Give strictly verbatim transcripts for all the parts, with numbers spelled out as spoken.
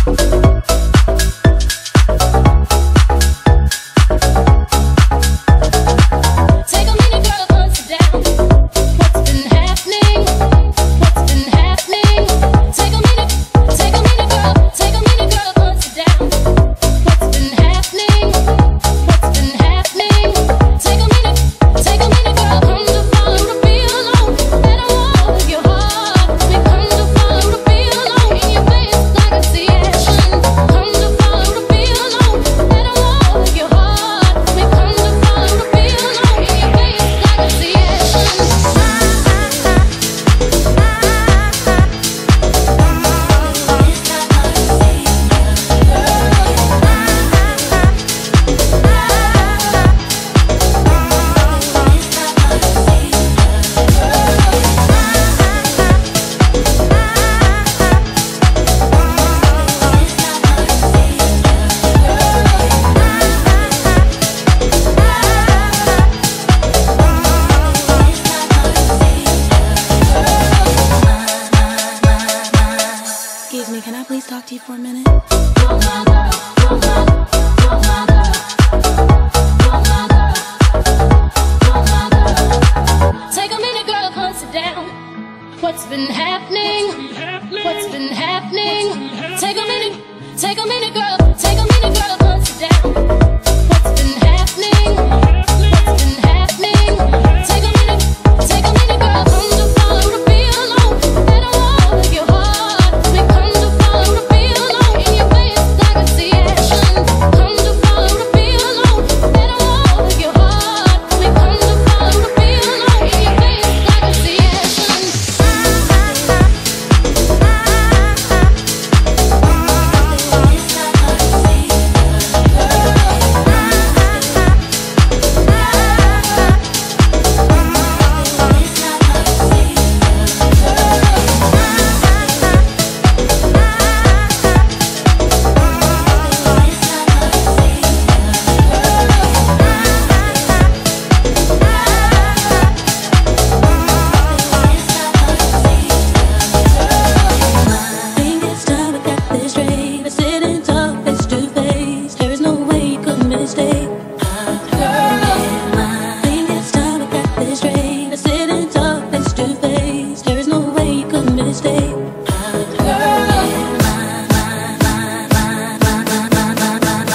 What's been happening? What's been happening? Take a minute, take a minute, girl. Take a minute, girl. Hunt it down. What's been happening? What's been happening? Take a minute, take a minute, girl. Come to follow the feel alone. Let I walk your heart. We come to follow the feel alone. In your face, I can see action. Come to follow the feel alone. Let I walk your heart. We come to follow the feel alone. In your face, I can see action.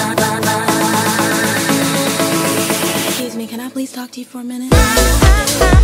Excuse me, can I please talk to you for a minute?